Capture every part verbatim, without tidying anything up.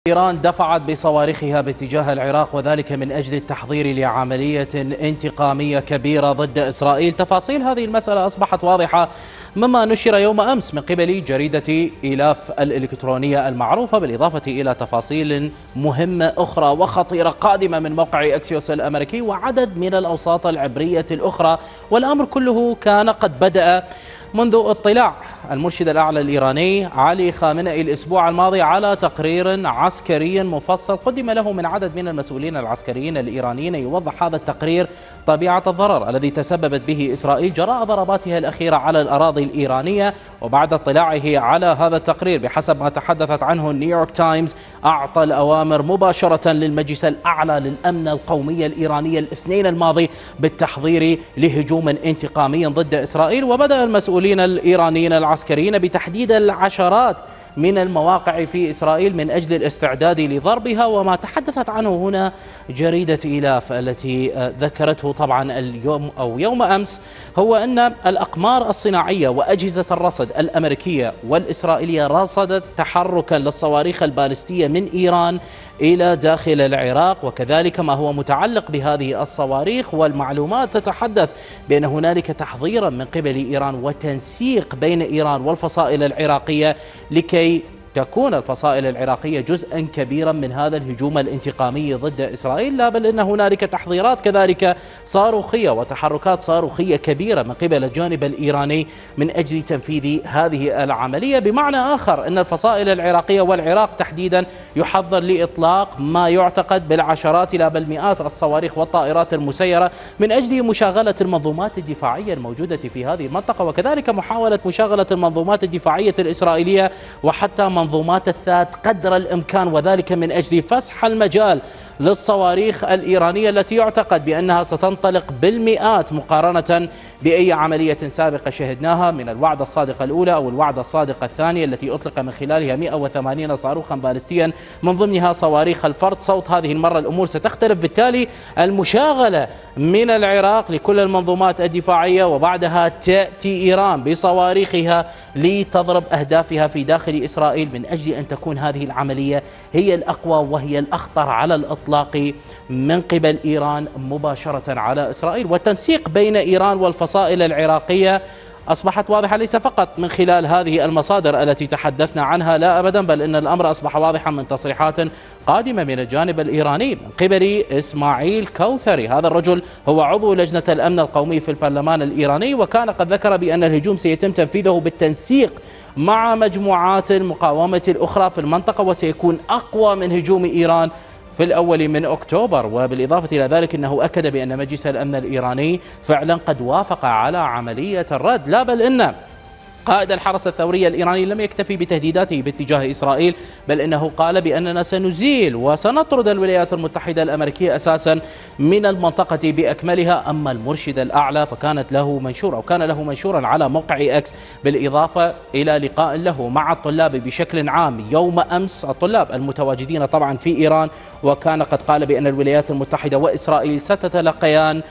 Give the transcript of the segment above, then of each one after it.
إيران دفعت بصواريخها باتجاه العراق وذلك من أجل التحضير لعملية انتقامية كبيرة ضد إسرائيل. تفاصيل هذه المسألة أصبحت واضحة مما نشر يوم أمس من قبل جريدة إيلاف الإلكترونية المعروفة، بالإضافة إلى تفاصيل مهمة أخرى وخطيرة قادمة من موقع أكسيوس الأمريكي وعدد من الأوساط العبرية الأخرى. والأمر كله كان قد بدأ منذ اطلاع المرشد الأعلى الإيراني علي خامنئي الأسبوع الماضي على تقرير عسكري مفصل قدم له من عدد من المسؤولين العسكريين الإيرانيين. يوضح هذا التقرير طبيعة الضرر الذي تسببت به إسرائيل جراء ضرباتها الأخيرة على الأراضي الإيرانية. وبعد اطلاعه على هذا التقرير بحسب ما تحدثت عنه نيويورك تايمز، أعطى الأوامر مباشرة للمجلس الأعلى للأمن القومي الإيراني الاثنين الماضي بالتحضير لهجوم انتقامي ضد إسرائيل. وبدأ المسؤولين الإيرانيين العسكريين بتحديد العشرات من المواقع في إسرائيل من أجل الاستعداد لضربها. وما تحدثت عنه هنا جريدة إيلاف التي ذكرته طبعا اليوم أو يوم أمس هو أن الأقمار الصناعية وأجهزة الرصد الأمريكية والإسرائيلية رصدت تحركا للصواريخ البالستية من إيران إلى داخل العراق، وكذلك ما هو متعلق بهذه الصواريخ. والمعلومات تتحدث بأن هنالك تحضيرا من قبل إيران وتنسيق بين إيران والفصائل العراقية لكي تكون الفصائل العراقية جزءا كبيرا من هذا الهجوم الانتقامي ضد إسرائيل. لا بل إن هنالك تحضيرات كذلك صاروخية وتحركات صاروخية كبيرة من قبل الجانب الإيراني من أجل تنفيذ هذه العملية. بمعنى آخر أن الفصائل العراقية والعراق تحديدا يحضر لإطلاق ما يعتقد بالعشرات لا بل مئات الصواريخ والطائرات المسيرة من أجل مشاغلة المنظومات الدفاعية الموجودة في هذه المنطقة، وكذلك محاولة مشاغلة المنظومات الدفاعية الإسرائيلية وحتى منظومات الثاد قدر الإمكان، وذلك من أجل فسح المجال للصواريخ الإيرانية التي يعتقد بأنها ستنطلق بالمئات مقارنة بأي عملية سابقة شهدناها من الوعدة الصادقة الأولى أو الوعدة الصادقة الثانية التي أطلق من خلالها مئة وثمانين صاروخا بالستيا من ضمنها صواريخ الفرد صوت. هذه المرة الأمور ستختلف، بالتالي المشاغلة من العراق لكل المنظومات الدفاعية وبعدها تأتي إيران بصواريخها لتضرب أهدافها في داخل إسرائيل من أجل أن تكون هذه العملية هي الأقوى وهي الأخطر على الإطلاق من قبل إيران مباشرة على إسرائيل. والتنسيق بين إيران والفصائل العراقية أصبحت واضحة ليس فقط من خلال هذه المصادر التي تحدثنا عنها، لا أبدا، بل إن الأمر أصبح واضحا من تصريحات قادمة من الجانب الإيراني من قبل إسماعيل كوثري. هذا الرجل هو عضو لجنة الأمن القومي في البرلمان الإيراني، وكان قد ذكر بأن الهجوم سيتم تنفيذه بالتنسيق مع مجموعات المقاومة الأخرى في المنطقة وسيكون أقوى من هجوم إيران في الأول من أكتوبر. وبالإضافة إلى ذلك أنه أكد بأن مجلس الأمن الإيراني فعلا قد وافق على عملية الرد. لا بل إن قائد الحرس الثوري الإيراني لم يكتفي بتهديداته باتجاه إسرائيل، بل إنه قال بأننا سنزيل وسنطرد الولايات المتحدة الأمريكية أساسا من المنطقة بأكملها. أما المرشد الأعلى فكانت له منشور أو كان له منشورا على موقع إكس بالإضافة إلى لقاء له مع الطلاب بشكل عام يوم أمس، الطلاب المتواجدين طبعا في إيران، وكان قد قال بأن الولايات المتحدة وإسرائيل ستتلقيان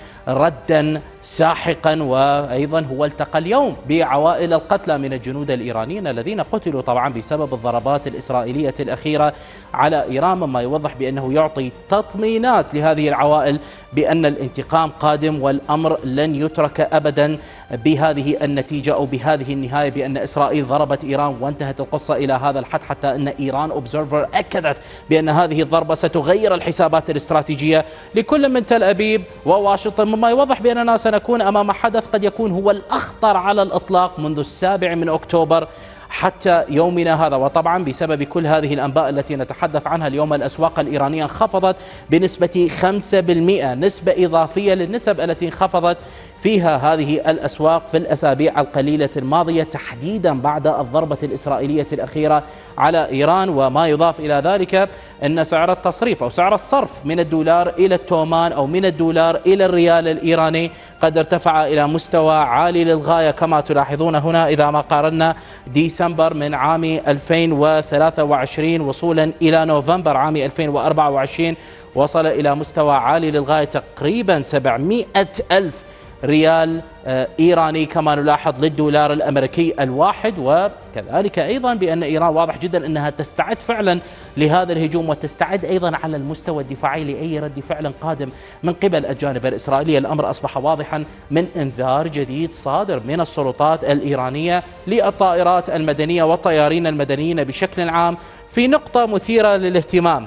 ردا ساحقا. وأيضا هو التقى اليوم بعوائل القتلى من الجنود الإيرانيين الذين قتلوا طبعا بسبب الضربات الإسرائيلية الأخيرة على إيران، مما يوضح بأنه يعطي تطمينات لهذه العوائل بأن الانتقام قادم والأمر لن يترك أبدا بهذه النتيجة أو بهذه النهاية، بأن إسرائيل ضربت إيران وانتهت القصة إلى هذا الحد، حتى أن إيران أوبزرفر أكدت بأن هذه الضربة ستغير الحسابات الاستراتيجية لكل من تل أبيب وواشنطن، مما يوضح بأننا سنكون أمام حدث قد يكون هو الأخطر على الإطلاق منذ السابع من أكتوبر حتى يومنا هذا. وطبعا بسبب كل هذه الأنباء التي نتحدث عنها اليوم، الأسواق الإيرانية انخفضت بنسبة خمسة بالمئة، نسبة إضافية للنسب التي انخفضت فيها هذه الأسواق في الأسابيع القليلة الماضية، تحديدا بعد الضربة الإسرائيلية الأخيرة على إيران. وما يضاف إلى ذلك أن سعر التصريف أو سعر الصرف من الدولار إلى التومان أو من الدولار إلى الريال الإيراني قد ارتفع إلى مستوى عالي للغاية كما تلاحظون هنا إذا ما قارنا ديسمبر من عام ألفين وثلاثة وعشرين وصولا إلى نوفمبر عام ألفين وأربعة وعشرين، وصل إلى مستوى عالي للغاية تقريبا سبعمئة ألف ريال إيراني كما نلاحظ للدولار الأمريكي الواحد. وكذلك أيضا بأن إيران واضح جدا أنها تستعد فعلا لهذا الهجوم، وتستعد أيضا على المستوى الدفاعي لأي رد فعل قادم من قبل الجانب الإسرائيلي. الأمر أصبح واضحا من إنذار جديد صادر من السلطات الإيرانية للطائرات المدنية والطيارين المدنيين بشكل عام في نقطة مثيرة للاهتمام.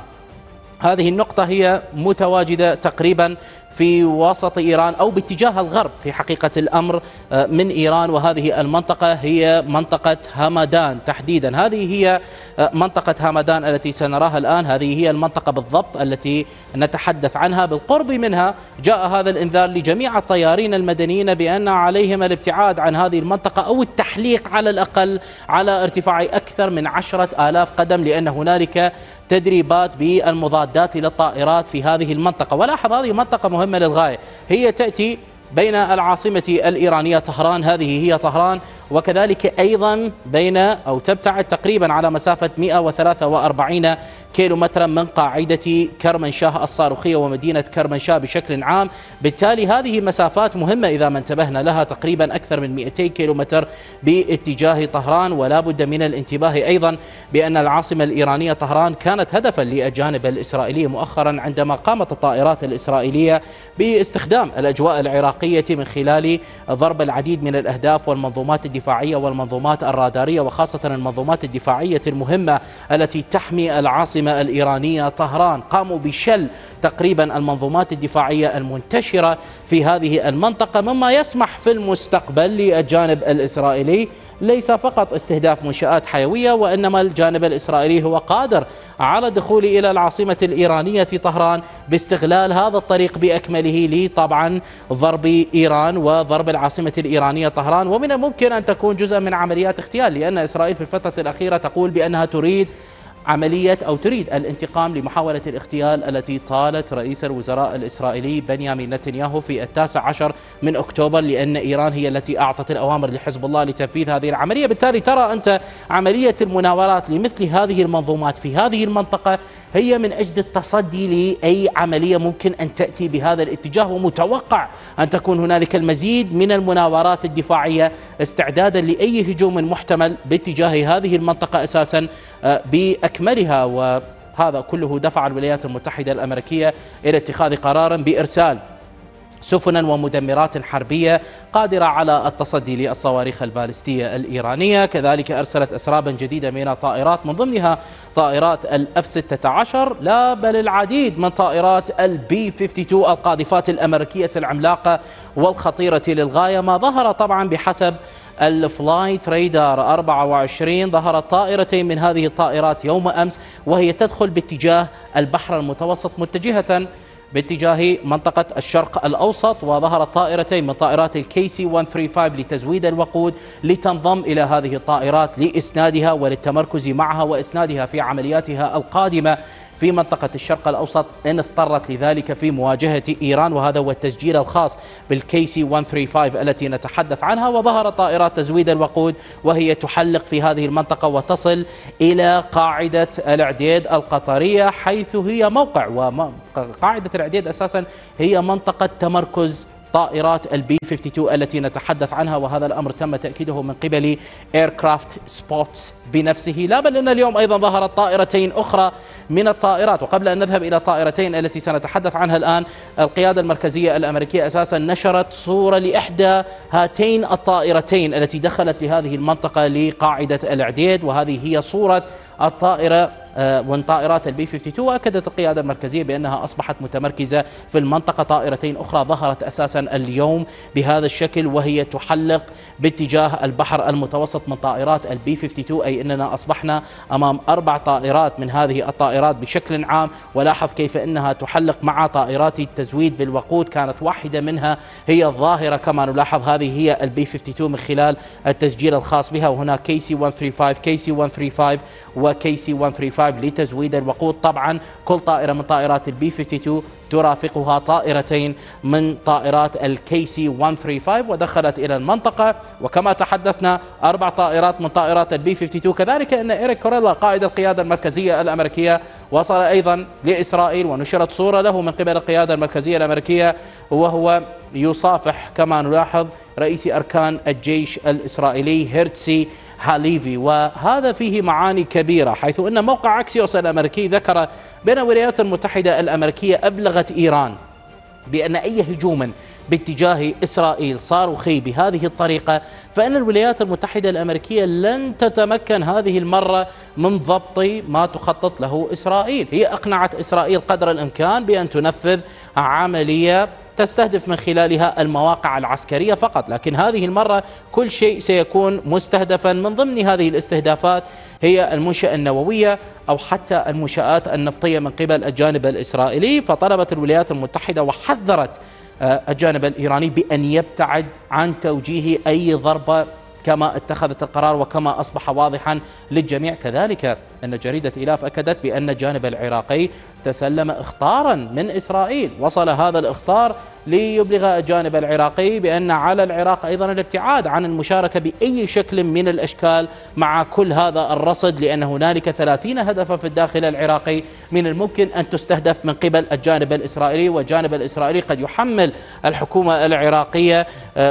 هذه النقطة هي متواجدة تقريبا في وسط إيران أو باتجاه الغرب في حقيقة الأمر من إيران، وهذه المنطقة هي منطقة همدان تحديدا. هذه هي منطقة همدان التي سنراها الآن، هذه هي المنطقة بالضبط التي نتحدث عنها. بالقرب منها جاء هذا الإنذار لجميع الطيارين المدنيين بأن عليهم الابتعاد عن هذه المنطقة أو التحليق على الأقل على ارتفاع أكثر من عشرة آلاف قدم، لأن هنالك تدريبات بالمضادات للطائرات في هذه المنطقة. ولاحظ هذه منطقة مهمة للغاية، هي تأتي بين العاصمة الإيرانية طهران، هذه هي طهران، وكذلك أيضا بين أو تبتعد تقريبا على مسافة مئة وثلاثة وأربعين كيلو مترا من قاعدة كرمنشاه الصاروخية ومدينة كرمنشاه بشكل عام. بالتالي هذه مسافات مهمة إذا ما انتبهنا لها، تقريبا أكثر من مئتين كيلو متر باتجاه طهران. ولا بد من الانتباه أيضا بأن العاصمة الإيرانية طهران كانت هدفا للجانب الإسرائيلي مؤخرا عندما قامت الطائرات الإسرائيلية باستخدام الأجواء العراقية من خلال ضرب العديد من الأهداف والمنظومات الدفاعية والمنظومات الرادارية، وخاصة المنظومات الدفاعية المهمة التي تحمي العاصمة الإيرانية طهران. قاموا بشل تقريبا المنظومات الدفاعية المنتشرة في هذه المنطقة، مما يسمح في المستقبل للجانب الإسرائيلي ليس فقط استهداف منشآت حيوية، وإنما الجانب الإسرائيلي هو قادر على الدخول إلى العاصمة الإيرانية طهران باستغلال هذا الطريق بأكمله لطبعا ضرب إيران وضرب العاصمة الإيرانية طهران. ومن الممكن أن تكون جزءا من عمليات اغتيال، لأن إسرائيل في الفترة الأخيرة تقول بأنها تريد عملية أو تريد الانتقام لمحاولة الاغتيال التي طالت رئيس الوزراء الإسرائيلي بنيامين نتنياهو في التاسع عشر من أكتوبر، لأن إيران هي التي أعطت الأوامر لحزب الله لتنفيذ هذه العملية. بالتالي ترى أنت عملية المناورات لمثل هذه المنظومات في هذه المنطقة هي من أجل التصدي لأي عملية ممكن أن تأتي بهذا الاتجاه، ومتوقع أن تكون هنالك المزيد من المناورات الدفاعية استعدادا لأي هجوم محتمل باتجاه هذه المنطقة أساسا بأكملها. وهذا كله دفع الولايات المتحدة الأمريكية إلى اتخاذ قرار بإرسال سفنا ومدمرات حربية قادرة على التصدي للصواريخ البالستية الإيرانية. كذلك أرسلت أسرابا جديدة من الطائرات، من ضمنها طائرات الأف ستة عشر، لا بل العديد من طائرات البي اثنين وخمسين القاذفات الأمريكية العملاقة والخطيرة للغاية. ما ظهر طبعا بحسب الفلايت ريدار أربعة وعشرين ظهرت طائرتين من هذه الطائرات يوم أمس وهي تدخل باتجاه البحر المتوسط متجهة باتجاه منطقة الشرق الأوسط، وظهرت طائرتين من طائرات الكي سي مئتين وخمسة وثلاثين لتزويد الوقود لتنضم إلى هذه الطائرات لإسنادها وللتمركز معها وإسنادها في عملياتها القادمة في منطقة الشرق الأوسط إن اضطرت لذلك في مواجهة إيران. وهذا هو التسجيل الخاص بالكي سي مئتين وثلاثة وثلاثين التي نتحدث عنها. وظهرت طائرات تزويد الوقود وهي تحلق في هذه المنطقة وتصل إلى قاعدة العديد القطرية، حيث هي موقع، وقاعدة العديد أساسا هي منطقة تمركز طائرات البي اثنين وخمسين التي نتحدث عنها. وهذا الأمر تم تأكيده من قبل ايركرافت سبوتس بنفسه. لا بل أن اليوم أيضا ظهرت طائرتين أخرى من الطائرات. وقبل أن نذهب إلى طائرتين التي سنتحدث عنها الآن، القيادة المركزية الأمريكية أساسا نشرت صورة لإحدى هاتين الطائرتين التي دخلت لهذه المنطقة لقاعدة العديد، وهذه هي صورة الطائرة من طائرات البي اثنين وخمسين. وأكدت القيادة المركزية بأنها أصبحت متمركزة في المنطقة. طائرتين أخرى ظهرت أساسا اليوم بهذا الشكل وهي تحلق باتجاه البحر المتوسط من طائرات البي اثنين وخمسين، أي أننا أصبحنا أمام أربع طائرات من هذه الطائرات بشكل عام. ولاحظ كيف أنها تحلق مع طائرات التزويد بالوقود، كانت واحدة منها هي الظاهرة كما نلاحظ، هذه هي البي اثنين وخمسين من خلال التسجيل الخاص بها. وهنا كي سي مئتين وثلاثة وثلاثين كي سي مئتين وثلاثة وثلاثين وكي سي مئتين وثلاثة وثلاثين خمسة لتزويد الوقود. طبعا كل طائرة من طائرات البي اثنين وخمسين ترافقها طائرتين من طائرات الكي سي مئتين وخمسة وثلاثين ودخلت إلى المنطقة، وكما تحدثنا أربع طائرات من طائرات البي اثنين وخمسين. كذلك أن إيريك كوريلا قائد القيادة المركزية الأمريكية وصل أيضا لإسرائيل، ونشرت صورة له من قبل القيادة المركزية الأمريكية وهو يصافح كما نلاحظ رئيس أركان الجيش الإسرائيلي هيرتسي هاليفي. وهذا فيه معاني كبيرة، حيث أن موقع أكسيوس الأمريكي ذكر بأن الولايات المتحدة الأمريكية أبلغت إيران بأن أي هجوم باتجاه إسرائيل صاروخي بهذه الطريقة فإن الولايات المتحدة الأمريكية لن تتمكن هذه المرة من ضبط ما تخطط له إسرائيل. هي أقنعت إسرائيل قدر الإمكان بأن تنفذ عملية تستهدف من خلالها المواقع العسكرية فقط، لكن هذه المرة كل شيء سيكون مستهدفا. من ضمن هذه الاستهدافات هي المنشأة النووية أو حتى المنشآت النفطية من قبل الجانب الإسرائيلي. فطلبت الولايات المتحدة وحذرت الجانب الإيراني بأن يبتعد عن توجيه أي ضربة كما اتخذت القرار وكما أصبح واضحا للجميع. كذلك أن جريدة إيلاف أكدت بأن الجانب العراقي تسلم إخطارا من إسرائيل. وصل هذا الإخطار ليبلغ الجانب العراقي بأن على العراق أيضا الابتعاد عن المشاركة بأي شكل من الأشكال مع كل هذا الرصد، لأن هنالك ثلاثين هدفا في الداخل العراقي من الممكن أن تستهدف من قبل الجانب الإسرائيلي، والجانب الإسرائيلي قد يحمل الحكومة العراقية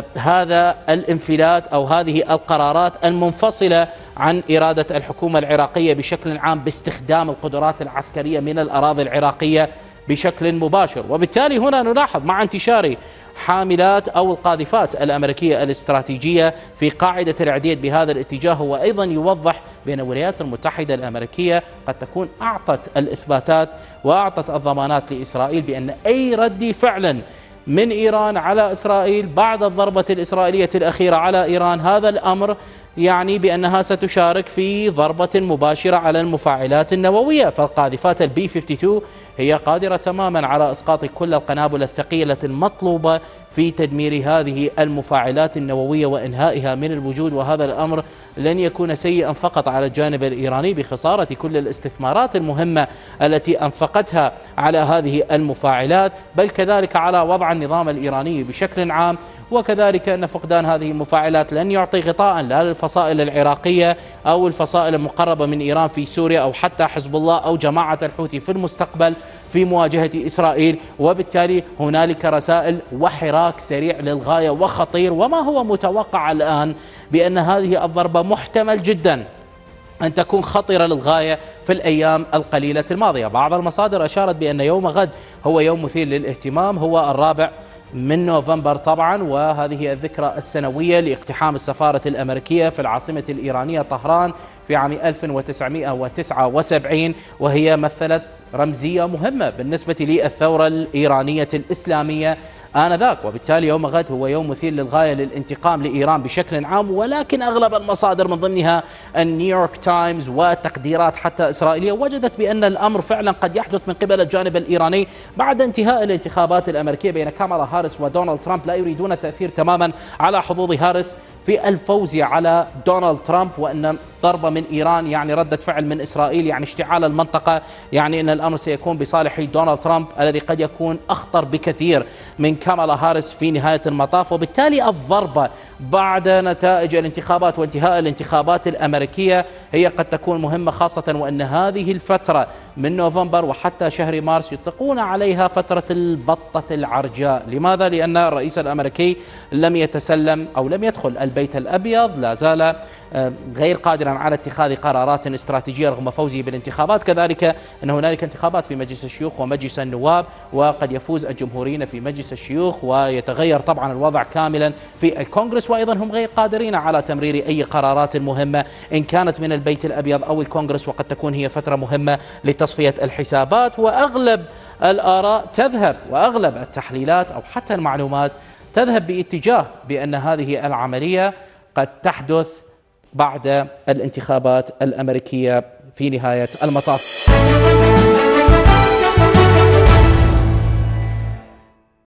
هذا الانفلات أو هذه القرارات المنفصلة عن إرادة الحكومة العراقية بشكل عام باستخدام القدرات العسكرية من الأراضي العراقية بشكل مباشر. وبالتالي هنا نلاحظ مع انتشار حاملات أو القاذفات الأمريكية الاستراتيجية في قاعدة العديد بهذا الاتجاه، هو أيضا يوضح بأن الولايات المتحدة الأمريكية قد تكون أعطت الإثباتات وأعطت الضمانات لإسرائيل بأن أي رد فعل من إيران على إسرائيل بعد الضربة الإسرائيلية الأخيرة على إيران، هذا الأمر يعني بأنها ستشارك في ضربة مباشرة على المفاعلات النووية. فالقاذفات البي اثنين وخمسين هي قادرة تماما على إسقاط كل القنابل الثقيلة المطلوبة في تدمير هذه المفاعلات النووية وإنهائها من الوجود. وهذا الأمر لن يكون سيئا فقط على الجانب الإيراني بخسارة كل الاستثمارات المهمة التي أنفقتها على هذه المفاعلات، بل كذلك على وضع النظام الإيراني بشكل عام. وكذلك أن فقدان هذه المفاعلات لن يعطي غطاء لا للفصائل العراقية أو الفصائل المقربة من إيران في سوريا أو حتى حزب الله أو جماعة الحوثي في المستقبل في مواجهة إسرائيل. وبالتالي هنالك رسائل وحراك سريع للغاية وخطير، وما هو متوقع الآن بأن هذه الضربة محتمل جدا أن تكون خطرة للغاية في الأيام القليلة الماضية. بعض المصادر أشارت بأن يوم غد هو يوم مثير للاهتمام، هو الرابع من نوفمبر طبعا، وهذه الذكرى السنوية لاقتحام السفارة الأمريكية في العاصمة الإيرانية طهران في عام ألف وتسعمئة وتسعة وسبعين، وهي مثلت رمزية مهمة بالنسبة للثورة الإيرانية الإسلامية آنذاك. وبالتالي يوم غد هو يوم مثير للغاية للانتقام لإيران بشكل عام. ولكن أغلب المصادر من ضمنها النيويورك تايمز وتقديرات حتى إسرائيلية وجدت بأن الأمر فعلا قد يحدث من قبل الجانب الإيراني بعد انتهاء الانتخابات الأمريكية بين كامالا هاريس ودونالد ترامب. لا يريدون التأثير تماما على حظوظ هاريس في الفوز على دونالد ترامب، وأن ضربة من إيران يعني ردة فعل من إسرائيل يعني اشتعال المنطقة، يعني أن الأمر سيكون بصالح دونالد ترامب الذي قد يكون أخطر بكثير من كامالا هاريس في نهاية المطاف. وبالتالي الضربة بعد نتائج الانتخابات وانتهاء الانتخابات الأمريكية هي قد تكون مهمة، خاصة وأن هذه الفترة من نوفمبر وحتى شهر مارس يطلقون عليها فترة البطة العرجاء. لماذا؟ لأن الرئيس الأمريكي لم يتسلم أو لم يدخل البيت الأبيض، لا زال غير قادرا على اتخاذ قرارات استراتيجية رغم فوزه بالانتخابات. كذلك أن هنالك انتخابات في مجلس الشيوخ ومجلس النواب، وقد يفوز الجمهوريين في مجلس الشيوخ ويتغير طبعا الوضع كاملا في الكونغرس، وأيضا هم غير قادرين على تمرير أي قرارات مهمة إن كانت من البيت الأبيض أو الكونغرس، وقد تكون هي فترة مهمة لتصفية الحسابات. وأغلب الآراء تذهب وأغلب التحليلات أو حتى المعلومات تذهب باتجاه بأن هذه العملية قد تحدث بعد الانتخابات الأمريكية في نهاية المطاف.